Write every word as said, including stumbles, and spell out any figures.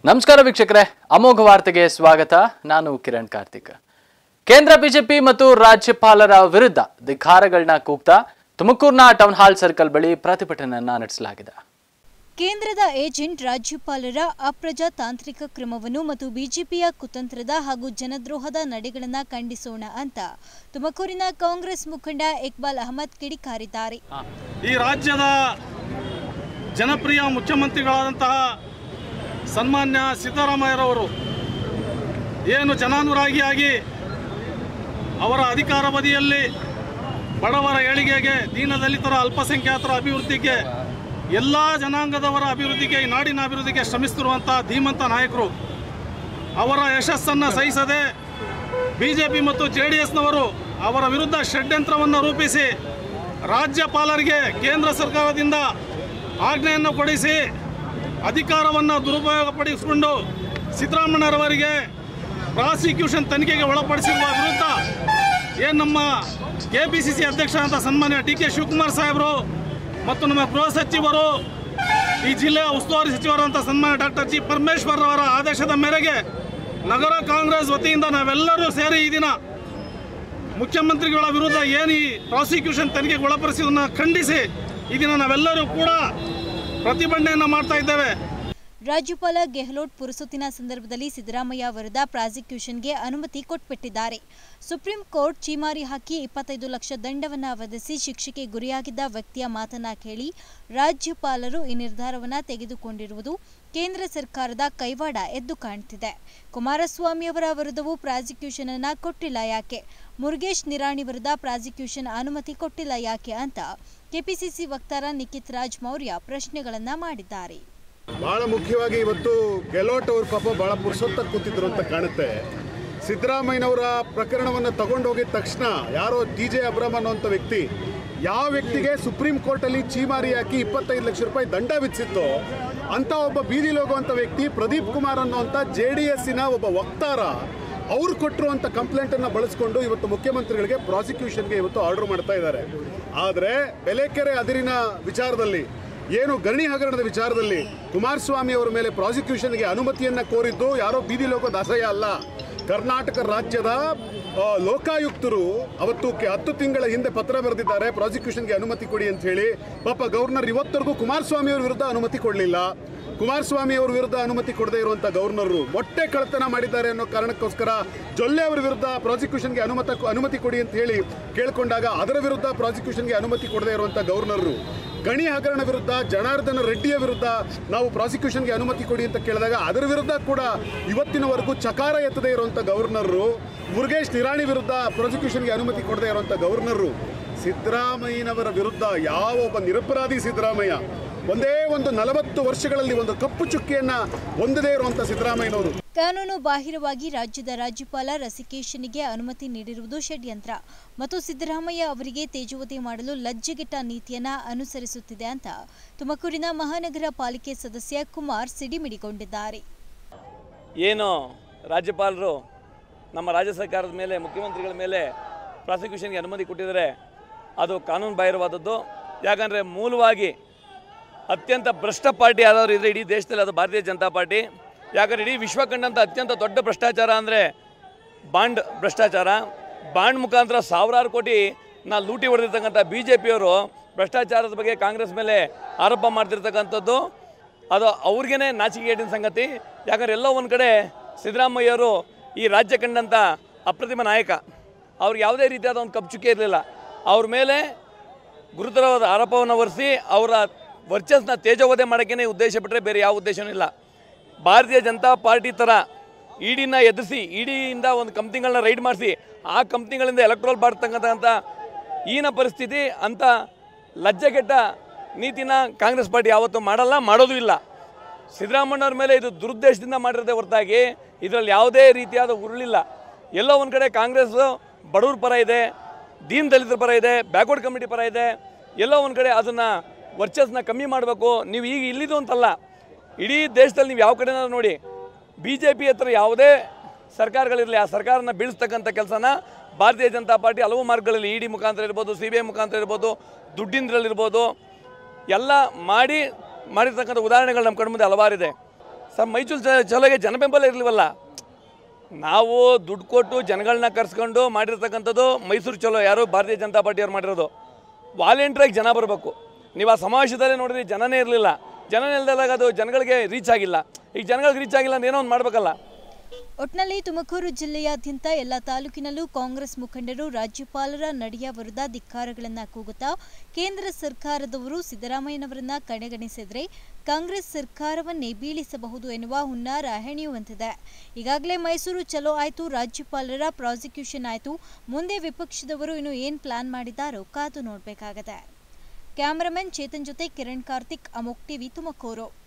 ನಮಸ್ಕಾರ ವೀಕ್ಷಕರೇ, ಅಮೋಘ ವಾರ್ತೆಗೆ ಸ್ವಾಗತ. ನಾನು ಕಿರಣ್ ಕಾರ್ತಿಕ್. ಕೇಂದ್ರ ಬಿಜೆಪಿ ಮತ್ತು ರಾಜ್ಯಪಾಲರ ವಿರುದ್ಧ ಧಿಕ್ಕಾರಗಳನ್ನ ಕೂಗ್ತಾ ತುಮಕೂರಿನ ಟೌನ್ ಹಾಲ್ ಸರ್ಕಲ್ ಬಳಿ ಪ್ರತಿಭಟನೆಯನ್ನ ನಡೆಸಲಾಗಿದೆ. ಕೇಂದ್ರದ ಏಜೆಂಟ್ ರಾಜ್ಯಪಾಲರ ಅಪ್ರಜಾತಾಂತ್ರಿಕ ಕ್ರಮವನ್ನು ಮತ್ತು ಬಿಜೆಪಿಯ ಕುತಂತ್ರದ ಹಾಗೂ ಜನದ್ರೋಹದ ನಡೆಗಳನ್ನು ಖಂಡಿಸೋಣ ಅಂತ ತುಮಕೂರಿನ ಕಾಂಗ್ರೆಸ್ ಮುಖಂಡ ಇಕ್ಬಾಲ್ ಅಹಮದ್ ಕಿಡಿಕಾರಿದ್ದಾರೆ. ಈ ರಾಜ್ಯದ ಜನಪ್ರಿಯ ಮುಖ್ಯಮಂತ್ರಿಗಳಾದಂತಹ ಸನ್ಮಾನ್ಯ ಸಿದ್ದರಾಮಯ್ಯರವರು ಏನು ಜನಾನುರಾಗಿಯಾಗಿ ಅವರ ಅಧಿಕಾರಾವಧಿಯಲ್ಲಿ ಬಡವರ ಏಳಿಗೆಗೆ, ದೀನದಲಿತರ, ಅಲ್ಪಸಂಖ್ಯಾತರ ಅಭಿವೃದ್ಧಿಗೆ, ಎಲ್ಲ ಜನಾಂಗದವರ ಅಭಿವೃದ್ಧಿಗೆ, ಈ ನಾಡಿನ ಅಭಿವೃದ್ಧಿಗೆ ಶ್ರಮಿಸುತ್ತಿರುವಂಥ ಧೀಮಂತ ನಾಯಕರು. ಅವರ ಯಶಸ್ಸನ್ನು ಸಹಿಸದೆ ಬಿ ಜೆ ಪಿ ಮತ್ತು ಜೆ ಡಿ ಎಸ್ನವರು ಅವರ ವಿರುದ್ಧ ಷಡ್ಯಂತ್ರವನ್ನು ರೂಪಿಸಿ ರಾಜ್ಯಪಾಲರಿಗೆ ಕೇಂದ್ರ ಸರ್ಕಾರದಿಂದ ಆಜ್ಞೆಯನ್ನು ಕೊಡಿಸಿ ಅಧಿಕಾರವನ್ನು ದುರುಪಯೋಗಪಡಿಸಿಕೊಂಡು ಸಿದ್ದರಾಮಯ್ಯರವರಿಗೆ ಪ್ರಾಸಿಕ್ಯೂಷನ್ ತನಿಖೆಗೆ ಒಳಪಡಿಸಿರುವ ವಿರುದ್ಧ ಏನು ನಮ್ಮ ಕೆ ಪಿ ಸಿ ಸಿ ಅಧ್ಯಕ್ಷರಾದ ಸನ್ಮಾನ್ಯ ಡಿ ಕೆ ಶಿವಕುಮಾರ್ ಸಾಹೇಬರು ಮತ್ತು ನಮ್ಮ ಗೃಹ ಸಚಿವರು, ಈ ಜಿಲ್ಲೆಯ ಉಸ್ತುವಾರಿ ಸಚಿವರಾದಂಥ ಸನ್ಮಾನ್ಯ ಡಾಕ್ಟರ್ ಜಿ ಪರಮೇಶ್ವರ್ ಅವರ ಆದೇಶದ ಮೇರೆಗೆ ನಗರ ಕಾಂಗ್ರೆಸ್ ವತಿಯಿಂದ ನಾವೆಲ್ಲರೂ ಸೇರಿ ಈ ದಿನ ಮುಖ್ಯಮಂತ್ರಿಗಳ ವಿರುದ್ಧ ಏನು ಈ ಪ್ರಾಸಿಕ್ಯೂಷನ್ ತನಿಖೆಗೆ ಒಳಪಡಿಸಿದ್ದನ್ನು ಖಂಡಿಸಿ ಈ ದಿನ ನಾವೆಲ್ಲರೂ ಕೂಡ ಪ್ರತಿಭಟನೆಯನ್ನು ಮಾಡ್ತಾ ಇದ್ದೇವೆ. ರಾಜ್ಯಪಾಲ ಗೆಹ್ಲೋಟ್ ಪುರಸೊತ್ತಿನ ಸಂದರ್ಭದಲ್ಲಿ ಸಿದ್ದರಾಮಯ್ಯ ವಿರುದ್ಧ ಪ್ರಾಸಿಕ್ಯೂಷನ್ಗೆ ಅನುಮತಿ ಕೊಟ್ಬಿಟ್ಟಿದ್ದಾರೆ. ಸುಪ್ರೀಂ ಕೋರ್ಟ್ ಚೀಮಾರಿ ಹಾಕಿ ಇಪ್ಪತ್ತೈದು ಲಕ್ಷ ದಂಡವನ್ನು ವಿಧಿಸಿ ಶಿಕ್ಷೆಗೆ ಗುರಿಯಾಗಿದ್ದ ವ್ಯಕ್ತಿಯ ಮಾತನ್ನ ಕೇಳಿ ರಾಜ್ಯಪಾಲರು ಈ ನಿರ್ಧಾರವನ್ನು ತೆಗೆದುಕೊಂಡಿರುವುದು ಕೇಂದ್ರ ಸರ್ಕಾರದ ಕೈವಾಡ ಎದ್ದು ಕಾಣ್ತಿದೆ. ಕುಮಾರಸ್ವಾಮಿ ಅವರ ವಿರುದ್ಧವೂ ಪ್ರಾಸಿಕ್ಯೂಷನ್ ಅನ್ನ ಕೊಟ್ಟಿಲ್ಲ ಯಾಕೆ? ಮುರುಗೇಶ್ ನಿರಾಣಿ ವಿರುದ್ಧ ಪ್ರಾಸಿಕ್ಯೂಷನ್ ಅನುಮತಿ ಕೊಟ್ಟಿಲ್ಲ ಯಾಕೆ ಅಂತ ಕೆಪಿಸಿಸಿ ವಕ್ತಾರ ನಿಖಿತ್ ರಾಜ್ ಮೌರ್ಯ ಪ್ರಶ್ನೆಗಳನ್ನ ಮಾಡಿದ್ದಾರೆ. ಬಹಳ ಮುಖ್ಯವಾಗಿ ಇವತ್ತು ಗೆಹ್ಲೋಟ್ ಅವರು ಪಾಪ ಬಹಳ ಪುರುಸೊತ್ತಾಗಿ ಕೂತಿದ್ರು ಅಂತ ಕಾಣುತ್ತೆ. ಸಿದ್ದರಾಮಯ್ಯನವರ ಪ್ರಕರಣವನ್ನು ತಗೊಂಡು ಹೋಗಿದ ತಕ್ಷಣ ಯಾರೋ ಡಿ ಜೆ ಅಬ್ರಾಮ್ ಅನ್ನುವಂಥ ವ್ಯಕ್ತಿ, ಯಾವ ವ್ಯಕ್ತಿಗೆ ಸುಪ್ರೀಂ ಕೋರ್ಟಲ್ಲಿ ಚೀಮಾರಿ ಹಾಕಿ ಇಪ್ಪತ್ತೈದು ಲಕ್ಷ ರೂಪಾಯಿ ದಂಡ ವಿಧಿಸಿತ್ತು ಅಂತ ಒಬ್ಬ ಬೀದಿಲಿ ಹೋಗುವಂಥ ವ್ಯಕ್ತಿ ಪ್ರದೀಪ್ ಕುಮಾರ್ ಅನ್ನುವಂಥ ಜೆ ಡಿ ಎಸ್ಸಿನ ಒಬ್ಬ ವಕ್ತಾರ, ಅವ್ರು ಕೊಟ್ಟಿರುವಂಥ ಕಂಪ್ಲೇಂಟನ್ನು ಬಳಸ್ಕೊಂಡು ಇವತ್ತು ಮುಖ್ಯಮಂತ್ರಿಗಳಿಗೆ ಪ್ರಾಸಿಕ್ಯೂಷನ್ಗೆ ಇವತ್ತು ಆರ್ಡರ್ ಮಾಡ್ತಾ ಇದ್ದಾರೆ. ಆದರೆ ಬೆಲೆಕೆರೆ ಅದಿರಿನ ವಿಚಾರದಲ್ಲಿ, ಏನು ಗಣಿ ಹಗರಣದ ವಿಚಾರದಲ್ಲಿ ಕುಮಾರಸ್ವಾಮಿ ಅವರ ಮೇಲೆ ಪ್ರಾಸಿಕ್ಯೂಷನ್ಗೆ ಅನುಮತಿಯನ್ನು ಕೋರಿದ್ದು ಯಾರೋ ಬೀದಿ ಲೋಕ ದಾಸಯ್ಯ ಅಲ್ಲ. ಕರ್ನಾಟಕ ರಾಜ್ಯದ ಲೋಕಾಯುಕ್ತರು ಅವತ್ತು ಹತ್ತು ತಿಂಗಳ ಹಿಂದೆ ಪತ್ರ ಬರೆದಿದ್ದಾರೆ ಪ್ರಾಸಿಕ್ಯೂಷನ್ಗೆ ಅನುಮತಿ ಕೊಡಿ ಅಂತ ಹೇಳಿ. ಪಾಪ ಗವರ್ನರ್ ಇವತ್ತರೆಗೂ ಕುಮಾರಸ್ವಾಮಿ ಅವರ ವಿರುದ್ಧ ಅನುಮತಿ ಕೊಡಲಿಲ್ಲ. ಕುಮಾರಸ್ವಾಮಿ ಅವರ ವಿರುದ್ಧ ಅನುಮತಿ ಕೊಡದೇ ಇರುವಂಥ ಗವರ್ನರು ಮೊಟ್ಟೆ ಕಳ್ಳತನ ಮಾಡಿದ್ದಾರೆ ಅನ್ನೋ ಕಾರಣಕ್ಕೋಸ್ಕರ ಜೊಲ್ಲೆ ಅವರ ವಿರುದ್ಧ ಪ್ರಾಸಿಕ್ಯೂಷನ್ಗೆ ಅನುಮತಿ ಅನುಮತಿ ಕೊಡಿ ಅಂತ ಹೇಳಿ ಕೇಳಿಕೊಂಡಾಗ ಅದರ ವಿರುದ್ಧ ಪ್ರಾಸಿಕ್ಯೂಷನ್ಗೆ ಅನುಮತಿ ಕೊಡದೇ ಇರುವಂಥ ಗವರ್ನರು, ಗಣಿ ಹಗರಣ ವಿರುದ್ಧ ಜನಾರ್ದನ ರೆಡ್ಡಿಯ ವಿರುದ್ಧ ನಾವು ಪ್ರಾಸಿಕ್ಯೂಷನ್ಗೆ ಅನುಮತಿ ಕೊಡಿ ಅಂತ ಕೇಳಿದಾಗ ಅದರ ವಿರುದ್ಧ ಕೂಡ ಇವತ್ತಿನವರೆಗೂ ಚಕಾರ ಎತ್ತದೇ ಇರುವಂಥ ಗವರ್ನರು, ಮುರುಗೇಶ್ ನಿರಾಣಿ ವಿರುದ್ಧ ಪ್ರಾಸಿಕ್ಯೂಷನ್ಗೆ ಅನುಮತಿ ಕೊಡದೇ ಇರುವಂಥ ಗವರ್ನರು, ಸಿದ್ದರಾಮಯ್ಯನವರ ವಿರುದ್ಧ ಯಾವ ಒಬ್ಬ ನಿರಪರಾಧಿ ಸಿದ್ದರಾಮಯ್ಯ, ಒಂದೇ ಒಂದು ನಲವತ್ತು ವರ್ಷಗಳಲ್ಲಿ ಒಂದು ಕಪ್ಪು ಚುಕ್ಕಿಯನ್ನ ಹೊಂದದೇ ಇರುವಂಥ ಸಿದ್ದರಾಮಯ್ಯನವರು ಕಾನೂನು ಬಾಹಿರವಾಗಿ ರಾಜ್ಯದ ರಾಜ್ಯಪಾಲ ರಸಿಕೇಶನ್ಗೆ ಅನುಮತಿ ನೀಡಿರುವುದು ಷಡ್ಯಂತ್ರ ಮತ್ತು ಸಿದ್ದರಾಮಯ್ಯ ಅವರಿಗೆ ತೇಜೋವಧೆ ಮಾಡಲು ಲಜ್ಜೆಗೆಟ್ಟ ನೀತಿಯನ್ನ ಅನುಸರಿಸುತ್ತಿದೆ ಅಂತ ತುಮಕೂರಿನ ಮಹಾನಗರ ಪಾಲಿಕೆ ಸದಸ್ಯ ಕುಮಾರ್ ಸಿಡಿಮಿಡಿಗೊಂಡಿದ್ದಾರೆ. ಏನು ರಾಜ್ಯಪಾಲರು ನಮ್ಮ ರಾಜ್ಯ ಸರ್ಕಾರದ ಮೇಲೆ, ಮುಖ್ಯಮಂತ್ರಿಗಳ ಮೇಲೆ ಪ್ರಾಸಿಕ್ಯೂಷನ್ಗೆ ಅನುಮತಿ ಕೊಟ್ಟಿದ್ದಾರೆ, ಅದು ಕಾನೂನು ಬಾಹಿರವಾದದ್ದು. ಯಾಕಂದರೆ ಮೂಲವಾಗಿ ಅತ್ಯಂತ ಭ್ರಷ್ಟ ಪಾರ್ಟಿ ಯಾವ್ದಾದ್ರು ಇದ್ದರೆ ಇಡೀ ದೇಶದಲ್ಲಿ ಅದು ಭಾರತೀಯ ಜನತಾ ಪಾರ್ಟಿ. ಯಾಕಂದರೆ ಇಡೀ ವಿಶ್ವ ಕಂಡಂಥ ಅತ್ಯಂತ ದೊಡ್ಡ ಭ್ರಷ್ಟಾಚಾರ ಅಂದರೆ ಬಾಂಡ್ ಭ್ರಷ್ಟಾಚಾರ. ಬಾಂಡ್ ಮುಖಾಂತರ ಸಾವಿರಾರು ಕೋಟಿ ನಾ ಲೂಟಿ ಹೊಡೆದಿರ್ತಕ್ಕಂಥ ಬಿ ಜೆ ಪಿಯವರು ಭ್ರಷ್ಟಾಚಾರದ ಬಗ್ಗೆ ಕಾಂಗ್ರೆಸ್ ಮೇಲೆ ಆರೋಪ ಮಾಡ್ತಿರ್ತಕ್ಕಂಥದ್ದು ಅದು ಅವ್ರಿಗೇ ನಾಚಿಕೆಗೇಡಿನ ಸಂಗತಿ. ಯಾಕಂದರೆ ಎಲ್ಲೋ ಒಂದು ಕಡೆ ಸಿದ್ದರಾಮಯ್ಯವರು ಈ ರಾಜ್ಯ ಕಂಡಂಥ ಅಪ್ರತಿಮ ನಾಯಕ, ಅವ್ರಿಗೆ ಯಾವುದೇ ರೀತಿಯಾದ ಒಂದು ಕಪ್ಪುಚುಕ್ಕೆ ಇರಲಿಲ್ಲ. ಅವ್ರ ಮೇಲೆ ಗುರುತರವಾದ ಆರೋಪವನ್ನು ಹೊರಿಸಿ ಅವರ ವರ್ಚಸ್ನ ತೇಜೋವಧೆ ಮಾಡೋಕ್ಕೇ ಉದ್ದೇಶ ಬಿಟ್ಟರೆ ಬೇರೆ ಯಾವ ಉದ್ದೇಶವೂ ಇಲ್ಲ. ಭಾರತೀಯ ಜನತಾ ಪಾರ್ಟಿ ಥರ ಇಡಿನ ಎದುರಿಸಿ ಇಡಿಯಿಂದ ಒಂದು ಕಂಪ್ನಿಗಳನ್ನ ರೈಡ್ ಮಾಡಿಸಿ ಆ ಕಂಪ್ನಿಗಳಿಂದ ಎಲೆಕ್ಟ್ರೋಲ್ ಬಾಡ್ತಕ್ಕಂಥ ಈನ ಪರಿಸ್ಥಿತಿ, ಅಂಥ ಲಜ್ಜೆಗೆಟ್ಟ ನೀತಿನ ಕಾಂಗ್ರೆಸ್ ಪಾರ್ಟಿ ಯಾವತ್ತೂ ಮಾಡಲ್ಲ, ಮಾಡೋದು ಇಲ್ಲ. ಸಿದ್ದರಾಮಯ್ಯವ್ರ ಮೇಲೆ ಇದು ದುರುದ್ದೇಶದಿಂದ ಮಾಡಿರೋದೇ ಹೊರತಾಗಿ ಇದರಲ್ಲಿ ಯಾವುದೇ ರೀತಿಯಾದ ಉರುಳಿಲ್ಲ. ಎಲ್ಲೋ ಒಂದು ಕಡೆ ಕಾಂಗ್ರೆಸ್ಸು ಬಡವ್ರ ಪರ ಇದೆ, ದೀನ್ ದಲಿತರ ಪರ ಇದೆ, ಬ್ಯಾಕ್ವರ್ಡ್ ಕಮಿಟಿ ಪರ ಇದೆ. ಎಲ್ಲೋ ಒಂದು ಕಡೆ ಅದನ್ನು ವರ್ಚಸ್ನ ಕಮ್ಮಿ ಮಾಡಬೇಕು. ನೀವು ಈಗ ಇಲ್ಲಿದು ಅಂತಲ್ಲ, ಇಡೀ ದೇಶದಲ್ಲಿ ನೀವು ಯಾವ ಕಡೆನಾದ್ರು ನೋಡಿ, ಬಿ ಜೆ ಪಿ ಹತ್ರ ಯಾವುದೇ ಸರ್ಕಾರಗಳಿರಲಿ ಆ ಸರ್ಕಾರನ ಬೀಳಿಸ್ತಕ್ಕಂಥ ಕೆಲಸನ ಭಾರತೀಯ ಜನತಾ ಪಾರ್ಟಿ ಹಲವು ಮಾರ್ಗಗಳಲ್ಲಿ ಇ ಡಿ ಮುಖಾಂತರ ಇರ್ಬೋದು, ಸಿ ಬಿ ಐ ಮುಖಾಂತರ ಇರ್ಬೋದು, ದುಡ್ಡಿಂದ್ರಲ್ಲಿರ್ಬೋದು, ಎಲ್ಲ ಮಾಡಿ ಮಾಡಿರ್ತಕ್ಕಂಥ ಉದಾಹರಣೆಗಳು ನಮ್ಮ ಕಣ್ಮುಂದೆ ಹಲವಾರಿದೆ. ಸರ್ ಮೈಸೂರು ಚಲೋಗೆ ಜನ ಬೆಂಬಲ ಇರಲಿವಲ್ಲ. ನಾವು ದುಡ್ಡು ಕೊಟ್ಟು ಜನಗಳನ್ನ ಕರ್ಸ್ಕೊಂಡು ಮಾಡಿರ್ತಕ್ಕಂಥದ್ದು ಮೈಸೂರು ಚಲೋ ಯಾರು ಭಾರತೀಯ ಜನತಾ ಪಾರ್ಟಿಯವ್ರು ಮಾಡಿರೋದು. ವಾಲಂಟ್ರಿಯಾಗಿ ಜನ ಬರಬೇಕು. ನೀವು ಆ ಸಮಾವೇಶದಲ್ಲೇ ನೋಡಿದ್ರಿ ಜನನೇ ಇರಲಿಲ್ಲ. ಜನನೇ ಇಲ್ದಾಗ ಅದು ಜನಗಳಿಗೆ ರೀಚ್ ಆಗಿಲ್ಲ. ಈಗ ಜನಗಳಿಗೆ ರೀಚ್ ಆಗಿಲ್ಲ ಅಂದ್ರೆ ಏನೋ ಒಂದು ಮಾಡಬೇಕಲ್ಲ. ಒಟ್ನಲ್ಲಿ ತುಮಕೂರು ಜಿಲ್ಲೆಯಾದ್ಯಂತ ಎಲ್ಲ ತಾಲೂಕಿನಲ್ಲೂ ಕಾಂಗ್ರೆಸ್ ಮುಖಂಡರು ರಾಜ್ಯಪಾಲರ ನಡೆಯ ವಿರುದ್ಧ ಧಿಕ್ಕಾರಗಳನ್ನು ಕೂಗುತ್ತಾ ಕೇಂದ್ರ ಸರ್ಕಾರದವರು ಸಿದ್ದರಾಮಯ್ಯನವರನ್ನ ಕಡೆಗಣಿಸಿದರೆ ಕಾಂಗ್ರೆಸ್ ಸರ್ಕಾರವನ್ನೇ ಬೀಳಿಸಬಹುದು ಎನ್ನುವ ಹುನ್ನಾರ ಹೆಣೆಯುವಂತಿದೆ. ಈಗಾಗಲೇ ಮೈಸೂರು ಚಲೋ ಆಯಿತು, ರಾಜ್ಯಪಾಲರ ಪ್ರಾಸಿಕ್ಯೂಷನ್ ಆಯಿತು. ಮುಂದೆ ವಿಪಕ್ಷದವರು ಇನ್ನು ಏನು ಪ್ಲಾನ್ ಮಾಡಿದ್ದಾರೋ ಕಾದು ನೋಡಬೇಕಾಗಿದೆ. ಕ್ಯಾಮರಾಮನ್ ಚೇತನ್ ಜೊತೆ ಕಿರಣ್ ಕಾರ್ತಿಕ್, ಅಮೋಕ್ ಟಿವಿ, ತುಮಕೂರು.